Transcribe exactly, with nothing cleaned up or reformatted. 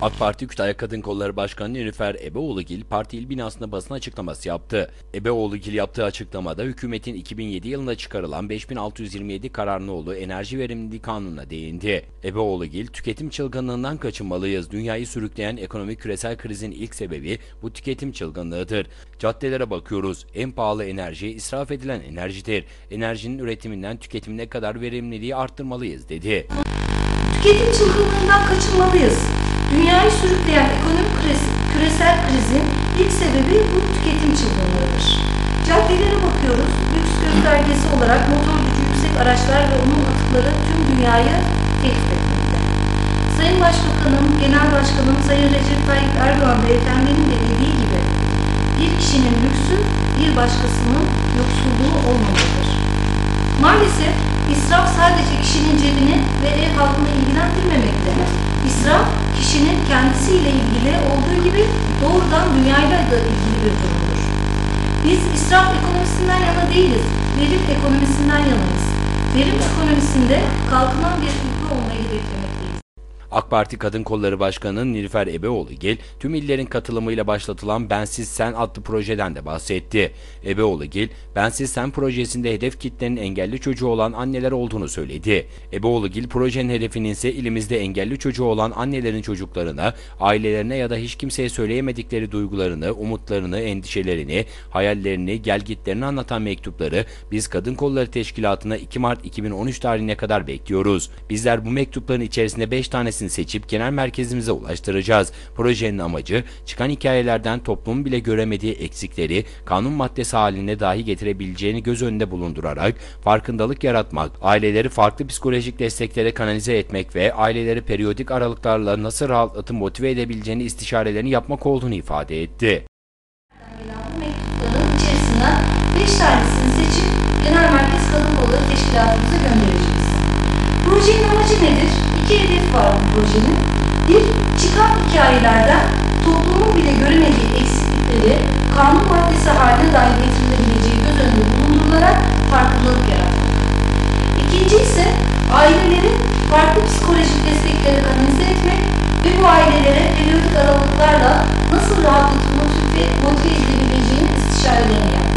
AK Parti Kütahya Kadın Kolları Başkanı Nilüfer Ebeoğlugil parti il binasında basın açıklaması yaptı. Ebeoğlugil yaptığı açıklamada hükümetin iki bin yedi yılında çıkarılan beş bin altı yüz yirmi yedi kararnameli enerji verimliliği kanununa değindi. Ebeoğlugil, tüketim çılgınlığından kaçınmalıyız. Dünyayı sürükleyen ekonomik küresel krizin ilk sebebi bu tüketim çılgınlığıdır. Caddelere bakıyoruz. En pahalı enerji israf edilen enerjidir. Enerjinin üretiminden tüketimine kadar verimliliği arttırmalıyız dedi. Tüketim çılgınlığından kaçınmalıyız. Dünyayı sürükleyen ekonomik küresel krizin ilk sebebi bu tüketim çılgınlığıdır. Caddelere bakıyoruz, lüks göstergesi olarak motor gücü yüksek araçlar ve onun atıkları tüm dünyayı tehdit etmekte. Sayın Başbakanım, Genel Başkanım Sayın Recep Tayyip Erdoğan beyefendinin de dediği gibi bir kişinin lüksü bir başkasının yoksulluğu olmamalıdır. Maalesef israf sadece kişinin cebini ve ev halkını ilgilendirmemekte. İsraf, kişinin kendisiyle ilgili olduğu gibi doğrudan dünyayla da ilgili bir durumdur. Biz israf ekonomisinden yana değiliz, verim ekonomisinden yanayız. Verim ekonomisinde kalkınan bir ülke olmayı hedeflemekteyiz. AK Parti Kadın Kolları Başkanı Nilüfer Ebeoğlugil, tüm illerin katılımıyla başlatılan Bensiz Sen adlı projeden de bahsetti. Ebeoğlugil, Bensiz Sen projesinde hedef kitlenin engelli çocuğu olan anneler olduğunu söyledi. Ebeoğlugil, projenin hedefinin ise ilimizde engelli çocuğu olan annelerin çocuklarına, ailelerine ya da hiç kimseye söyleyemedikleri duygularını, umutlarını, endişelerini, hayallerini, gelgitlerini anlatan mektupları biz Kadın Kolları Teşkilatı'na iki Mart iki bin on üç tarihine kadar bekliyoruz. Bizler bu mektupların içerisinde beş tanesini seçip genel merkezimize ulaştıracağız. Projenin amacı çıkan hikayelerden toplumun bile göremediği eksikleri kanun maddesi haline dahi getirebileceğini göz önünde bulundurarak farkındalık yaratmak, aileleri farklı psikolojik desteklere kanalize etmek ve aileleri periyodik aralıklarla nasıl rahatlatıp motive edebileceğini istişarelerini yapmak olduğunu ifade etti. Bu mektupların içerisinden beş tanesini seçip genel merkez kadın kolları teşkilatımıza göndereceğiz. Projenin amacı nedir? İki hedef var bu projenin. Bir, çıkan hikayelerden toplumun bile göremediği eksiklikleri kanun maddesi haline dahi getirilebileceği göz önünde bulundurularak farkındalık yaratmak. İkinci ise aileleri farklı psikolojik destekleri kanalize etmek ve bu ailelere periyodik aralıklarla nasıl rahatlatıp motive, motive edilebileceğini istişarelerini yapmak.